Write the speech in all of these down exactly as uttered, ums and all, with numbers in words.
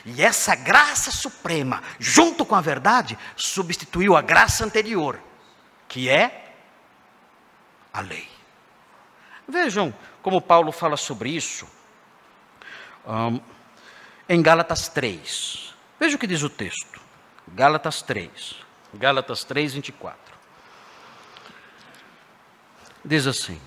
E essa graça suprema, junto com a verdade, substituiu a graça anterior, que é a lei. Vejam como Paulo fala sobre isso um, em Gálatas três. Veja o que diz o texto. Gálatas três. Gálatas três, vinte e quatro. Diz assim: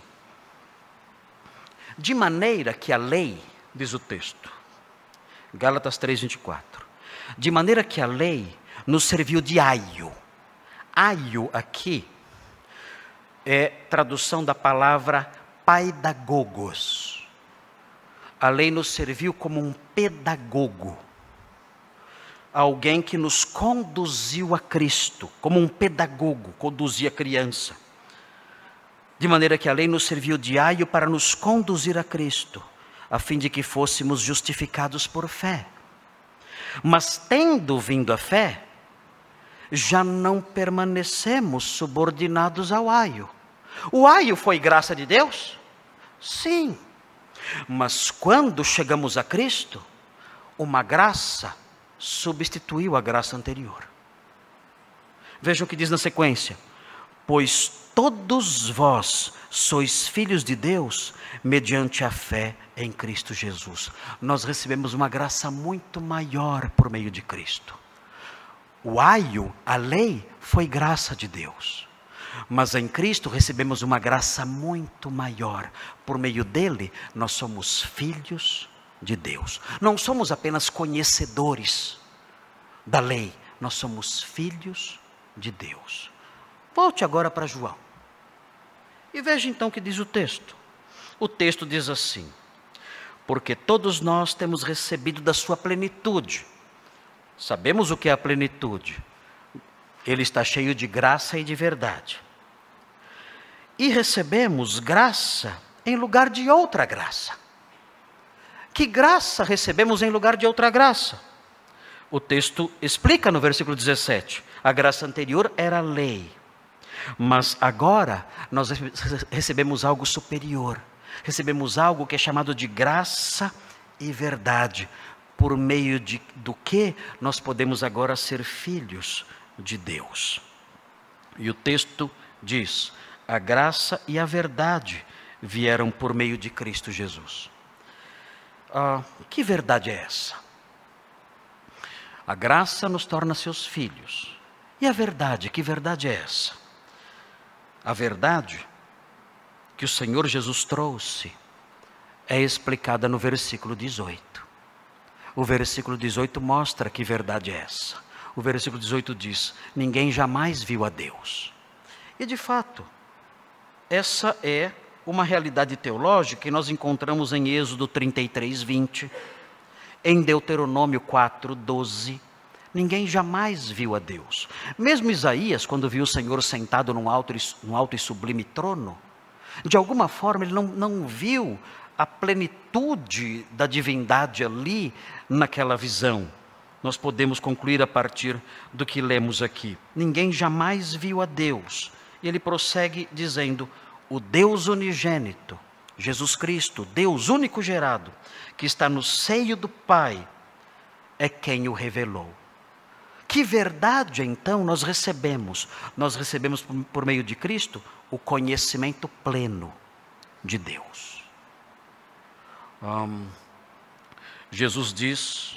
de maneira que a lei, diz o texto, Gálatas três, vinte e quatro, de maneira que a lei nos serviu de aio. Aio aqui é tradução da palavra paidagogos. A lei nos serviu como um pedagogo, alguém que nos conduziu a Cristo, como um pedagogo conduzia a criança. De maneira que a lei nos serviu de aio para nos conduzir a Cristo, a fim de que fôssemos justificados por fé. Mas tendo vindo a fé, já não permanecemos subordinados ao aio. O aio foi graça de Deus? Sim. Mas quando chegamos a Cristo, uma graça substituiu a graça anterior. Vejam o que diz na sequência: pois todos vós sois filhos de Deus, mediante a fé em Cristo Jesus. Nós recebemos uma graça muito maior por meio de Cristo. O aio, a lei, foi graça de Deus. Mas em Cristo recebemos uma graça muito maior. Por meio dele, nós somos filhos de Deus. Não somos apenas conhecedores da lei, nós somos filhos de Deus. Volte agora para João. E veja então o que diz o texto. O texto diz assim: porque todos nós temos recebido da sua plenitude. Sabemos o que é a plenitude. Ele está cheio de graça e de verdade. E recebemos graça em lugar de outra graça. Que graça recebemos em lugar de outra graça? O texto explica no versículo dezessete. A graça anterior era a lei. Mas agora nós recebemos algo superior. Recebemos algo que é chamado de graça e verdade. Por meio de, do que nós podemos agora ser filhos de Deus. E o texto diz: a graça e a verdade vieram por meio de Cristo Jesus. Ah, que verdade é essa? A graça nos torna seus filhos. E a verdade, que verdade é essa? A verdade que o Senhor Jesus trouxe é explicada no versículo dezoito. O versículo dezoito mostra que verdade é essa. O versículo dezoito diz: ninguém jamais viu a Deus. E de fato, essa é uma realidade teológica que nós encontramos em Êxodo trinta e três, vinte, em Deuteronômio quatro, doze. Ninguém jamais viu a Deus. Mesmo Isaías, quando viu o Senhor sentado num alto, num alto e sublime trono, de alguma forma ele não, não viu a plenitude da divindade ali naquela visão. Nós podemos concluir a partir do que lemos aqui. Ninguém jamais viu a Deus. E ele prossegue dizendo: o Deus unigênito, Jesus Cristo, Deus único gerado, que está no seio do Pai, é quem o revelou. Que verdade então nós recebemos? Nós recebemos por meio de Cristo o conhecimento pleno de Deus. Um, Jesus diz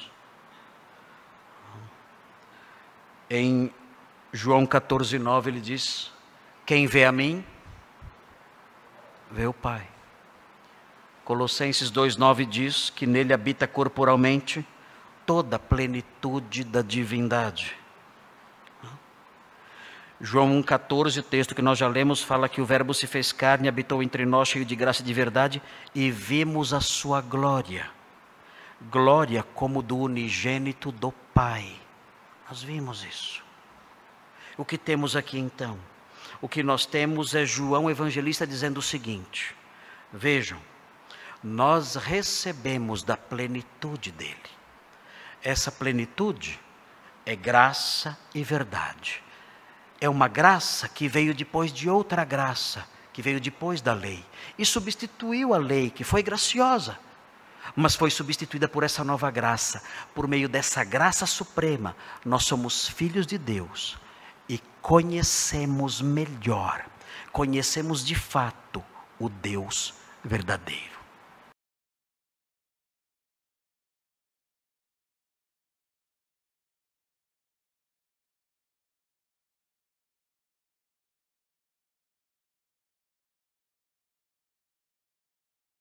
em João quatorze, nove, ele diz: quem vê a mim, vê o Pai. Colossenses dois, nove diz que nele habita corporalmente toda a plenitude da divindade. João um, quatorze, texto que nós já lemos, fala que o Verbo se fez carne, habitou entre nós, cheio de graça e de verdade, e vimos a sua glória. Glória como do unigênito do Pai. Nós vimos isso. O que temos aqui então? O que nós temos é João Evangelista dizendo o seguinte: vejam, nós recebemos da plenitude dele. Essa plenitude é graça e verdade. É uma graça que veio depois de outra graça, que veio depois da lei, e substituiu a lei, que foi graciosa. mas foi substituída por essa nova graça. Por meio dessa graça suprema, nós somos filhos de Deus e conhecemos melhor, conhecemos de fato o Deus verdadeiro.